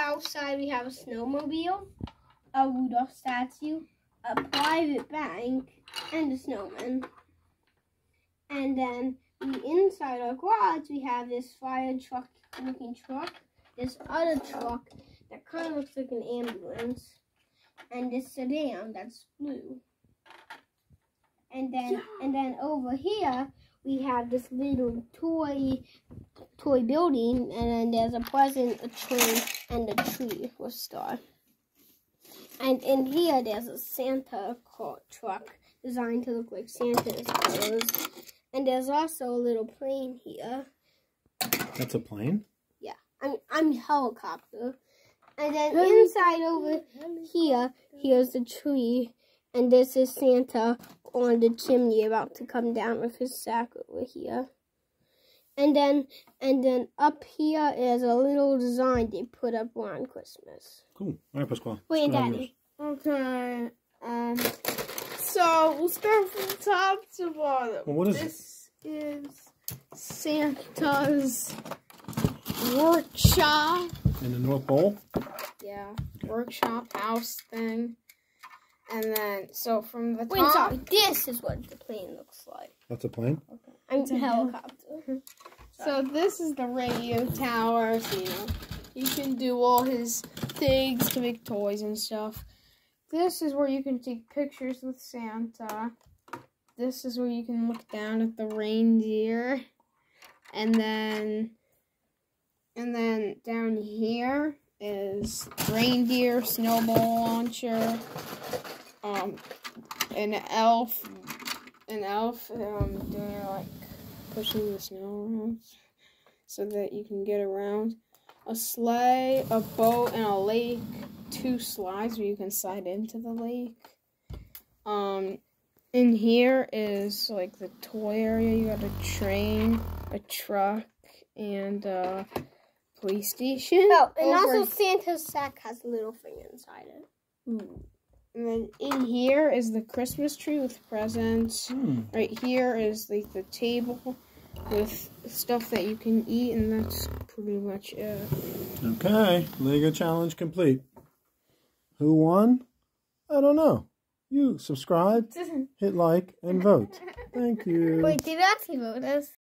outside we have a snowmobile, a Rudolph statue, a private bank, and a snowman. And then inside our garage we have this fire truck looking truck, this other truck that kind of looks like an ambulance, and this sedan that's blue. And then over here we have this little toy building, and then there's a present, a train, and a tree with a star. And in here there's a Santa truck designed to look like Santa's clothes. And there's also a little plane here. That's a plane? Yeah, I'm a helicopter. And then inside over here, here's the tree. And this is Santa on the chimney about to come down with his sack over here. And then up here is a little design they put up around Christmas. Cool. All right, Pasquale. Wait, Daddy. Okay. So we'll start from top to bottom. Well, what is this? This is Santa's workshop. In the North Pole? Yeah, workshop house thing. And then, so from the top... Wait, sorry. This is what the plane looks like. That's a plane? Okay. I'm a helicopter. So this is the radio tower. So, you can do all his things to make toys and stuff. This is where you can take pictures with Santa. This is where you can look down at the reindeer. And then down here is reindeer, snowball launcher, an elf doing like pushing the snow around so that you can get around. A sleigh, a boat, and a lake. 2 slides where you can slide into the lake. In here is like the toy area. You got a train, a truck, and a police station. Oh, and also Santa's sack has a little thing inside it. And then in here is the Christmas tree with presents. Right here is like the table with stuff that you can eat, and that's pretty much it. Okay, Lego challenge complete. Who won? I don't know. You subscribe, hit like, and vote. Thank you. Wait, did you actually vote us?